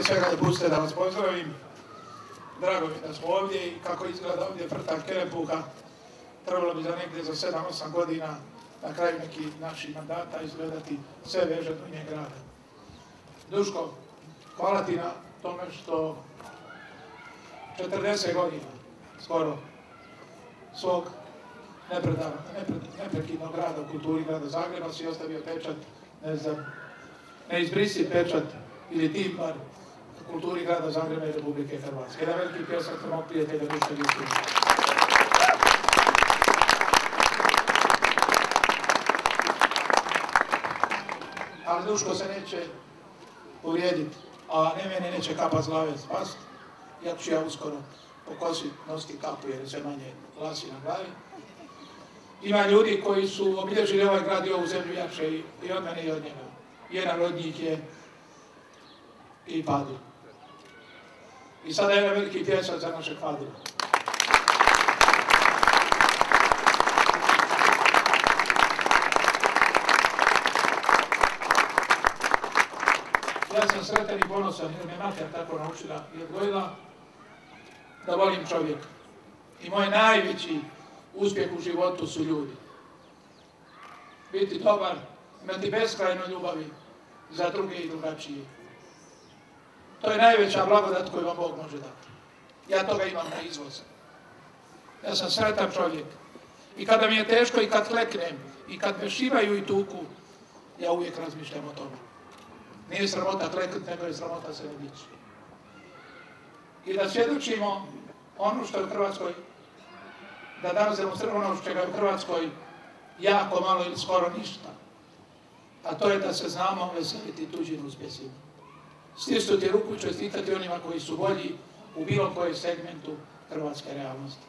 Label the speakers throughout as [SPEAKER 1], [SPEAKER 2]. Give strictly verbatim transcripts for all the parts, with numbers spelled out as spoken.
[SPEAKER 1] prije svega dopustite da vas pozdravim. Drago mi da smo ovdje i kako izgleda ovdje Frtak Kerepuha, trebalo bi za negdje za sedam osam godina na kraju nekih naših mandata izgledati sve veže do nje grada. Duško, hvala ti na tome što četrdeset godina skoro svog neprekidnog rada u kulturi grada Zagreba si ostavio pečat, ne znam, neizbrisiv pečat ili tim bar u kulturi grada Zagreba i Republike Hrvatske. Jedan veliki pljesak za mog prijatelja Duška Ljustina. Ali Duško se neće uvrijediti, a ne mene neće kapa s glave spast, iako ću ja uskoro po kosi nositi kapu jer je sve manje glasi na glavi. Ima ljudi koji su obilježili ovaj grad i ovu zemlju jače i, i od mene i od njega. Jedan od njih je i Fadil. I sada je jedan veliki pljesak za našeg Fadila. Ja sam sretan i ponosan jer me mater tako naučila i odgojila da volim čovjeka. I moj najveći uspjeh u životu su ljudi. Biti dobar, imati beskrajno ljubavi za druge i drugačije. To je najveća blagodat koju vam Bog može dati. Ja toga imam na izvoz. Ja sam sretan čovjek. I kada mi je teško i kad kleknem i kad me šivaju i tuku, ja uvijek razmišljam o tome. Nije sramota kleknuti, nego je sramota se ne dići. I da svjedočimo ono što je u Hrvatskoj, da danas demonstriramo ono čega je u Hrvatskoj jako malo ili skoro ništa. A to je da se znamo veseliti tuđim uspjesima. Stisnuti ruku i čestitati onima koji su bolji u bilo kojem segmentu hrvatske realnosti.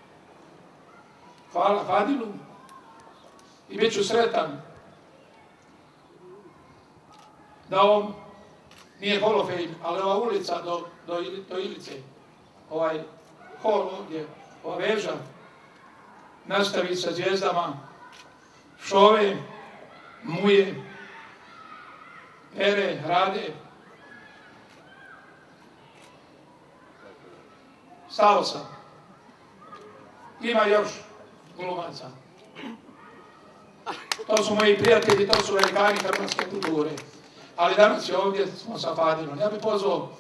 [SPEAKER 1] Hvala Fadilu i bit ću sretan da on nije Hall of Fame, ali ova ulica do, do, do Ilice, ovaj hol ovdje, ova veža, nastavi sa zvijezdama Šove, Muje, Pere, Rade. Stao sam. Ima još glumaca. To su moji prijatelji, to su velikani hrvatske kulture. Ali danas je ovdje smo sa Fadilom. Ja bih pozvao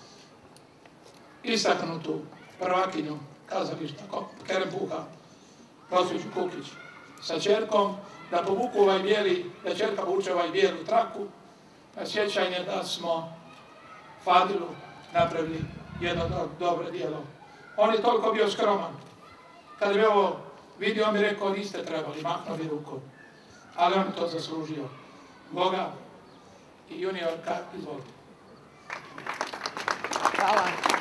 [SPEAKER 1] istaknutu prvakinju kazališta Kerepuha, gospođu Kukić, sa ćerkom, da povuku ovaj bijeli, da ćerka vuče ovaj bijelu traku, na sjećanje da smo Fadilu napravili jedno dobro djelo. On je toliko bio skroman. Kada bi ovo vidio, on bi rekao, niste trebali, mahnuo bi rukom. Ali on je to zaslužio. Boga i juniorka, izvolite.
[SPEAKER 2] Hvala.